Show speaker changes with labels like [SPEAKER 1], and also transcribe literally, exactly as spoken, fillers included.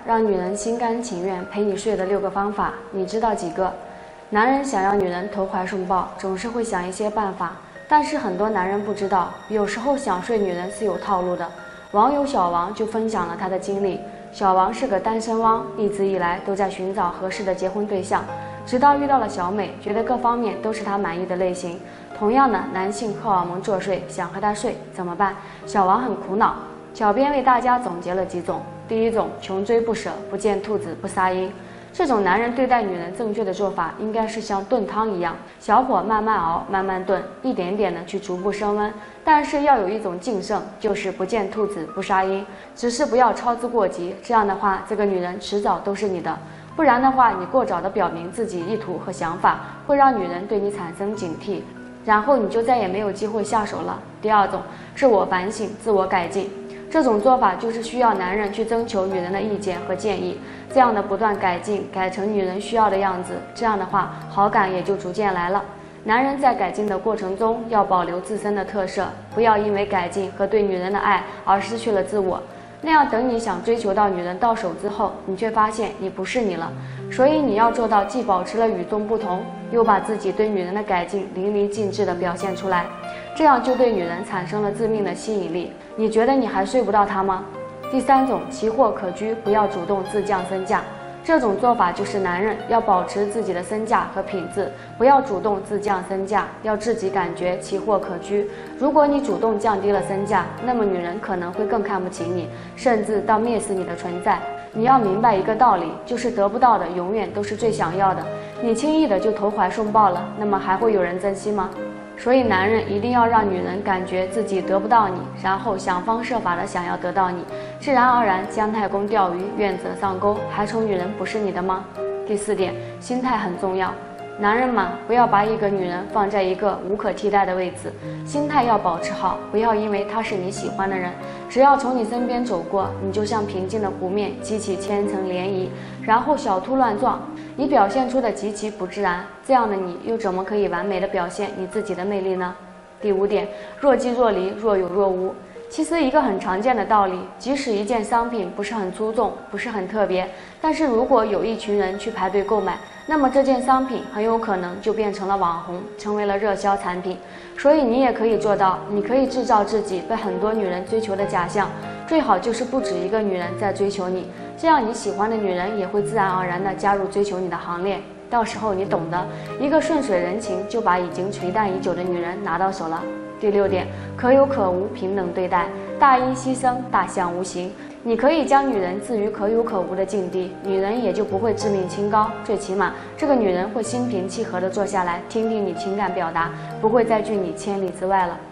[SPEAKER 1] 让女人心甘情愿陪你睡的六个方法，你知道几个？男人想要女人投怀送抱，总是会想一些办法，但是很多男人不知道，有时候想睡女人是有套路的。网友小王就分享了他的经历。小王是个单身汪，一直以来都在寻找合适的结婚对象，直到遇到了小美，觉得各方面都是他满意的类型。同样的，男性荷尔蒙作祟，想和他睡怎么办？小王很苦恼。小编为大家总结了几种。第一种，穷追不舍，不见兔子不撒鹰。这种男人对待女人正确的做法，应该是像炖汤一样，小火慢慢熬，慢慢炖，一点点的去逐步升温。但是要有一种敬胜，就是不见兔子不撒鹰，只是不要操之过急。这样的话，这个女人迟早都是你的。不然的话，你过早的表明自己意图和想法，会让女人对你产生警惕，然后你就再也没有机会下手了。第二种，自我反省，自我改进。这种做法就是需要男人去征求女人的意见和建议，这样的不断改进，改成女人需要的样子，这样的话好感也就逐渐来了。男人在改进的过程中要保留自身的特色，不要因为改进和对女人的爱而失去了自我，那样等你想追求到女人到手之后，你却发现你不是你了。所以你要做到既保持了与众不同，又把自己对女人的改进淋漓尽致地表现出来，这样就对女人产生了致命的吸引力。你觉得你还睡不到她吗？第三种，奇货可居，不要主动自降身价。这种做法就是男人要保持自己的身价和品质，不要主动自降身价，要自己感觉奇货可居。如果你主动降低了身价，那么女人可能会更看不起你，甚至到蔑视你的存在。你要明白一个道理，就是得不到的永远都是最想要的。你轻易的就投怀送抱了，那么还会有人珍惜吗？所以男人一定要让女人感觉自己得不到你，然后想方设法的想要得到你，自然而然姜太公钓鱼，愿者上钩，还愁女人不是你的吗？第四点，心态很重要。男人嘛，不要把一个女人放在一个无可替代的位置，心态要保持好，不要因为她是你喜欢的人，只要从你身边走过，你就像平静的湖面激起千层涟漪，然后小兔乱撞，你表现出的极其不自然，这样的你又怎么可以完美的表现你自己的魅力呢？第五点，若即若离，若有若无。其实一个很常见的道理，即使一件商品不是很出众，不是很特别，但是如果有一群人去排队购买，那么这件商品很有可能就变成了网红，成为了热销产品。所以你也可以做到，你可以制造自己被很多女人追求的假象，最好就是不止一个女人在追求你，这样你喜欢的女人也会自然而然地加入追求你的行列。到时候你懂得，一个顺水人情就把已经垂淡已久的女人拿到手了。第六点，可有可无，平等对待，大音希声，大象无形。你可以将女人置于可有可无的境地，女人也就不会自命清高，最起码这个女人会心平气和地坐下来听听你情感表达，不会再拒你千里之外了。